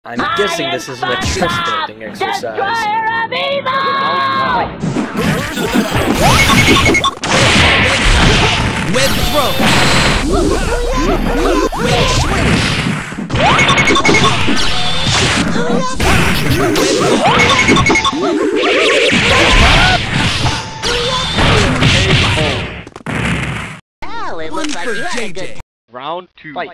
I'm guessing this is a chest building exercise. Web throw. Web swing. Well, it looks like you had a good Round 2. Fight.